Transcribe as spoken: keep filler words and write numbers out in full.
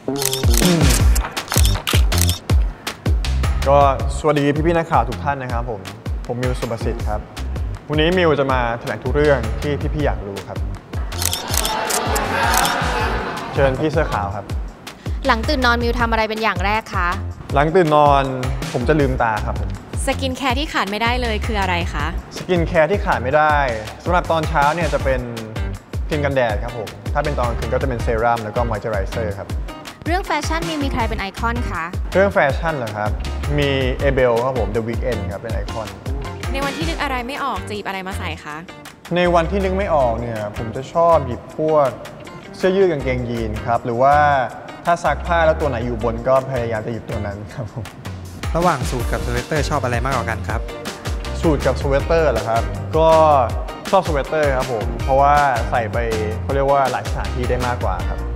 ก็สวัสดีพี่ๆนักข่าวทุกท่านนะครับผมผมมิวสุประสิทธิ์ครับวันนี้มิวจะมาแถลงทุกเรื่องที่พี่ๆอยากรู้ครับเชิญพี่เสื้อขาวครับหลังตื่นนอนมิวทำอะไรเป็นอย่างแรกคะหลังตื่นนอนผมจะลืมตาครับผมสกินแคร์ที่ขาดไม่ได้เลยคืออะไรคะสกินแคร์ที่ขาดไม่ได้สำหรับตอนเช้าเนี่ยจะเป็นครีมกันแดดครับผมถ้าเป็นตอนกลางคืนก็จะเป็นเซรั่มแล้วก็มอยเจอไรเซอร์ครับเรื่องแฟชั่นมิวมีใครเป็นไอคอนคะเรื่องแฟชั่นเหรอครับมีเอเบลครับผม The Weeknd ครับเป็นไอคอนในวันที่นึกอะไรไม่ออกจะหยิบอะไรมาใส่คะในวันที่นึกไม่ออกเนี่ยผมจะชอบหยิบพวกเสื้อยืดกางเกงยีนครับหรือว่าถ้าซักผ้าแล้วตัวไหนอยู่บนก็พยายามจะหยิบตัวนั้นครับผมระหว่างสูทกับสเวตเตอร์ชอบอะไรมากกว่ากันครับสูทกับสเวตเตอร์เหรอครับก็ชอบสเวตเตอร์ครับผมเพราะว่าใส่ไปเขาเรียกว่าหลายสถานที่ได้มากกว่าครับ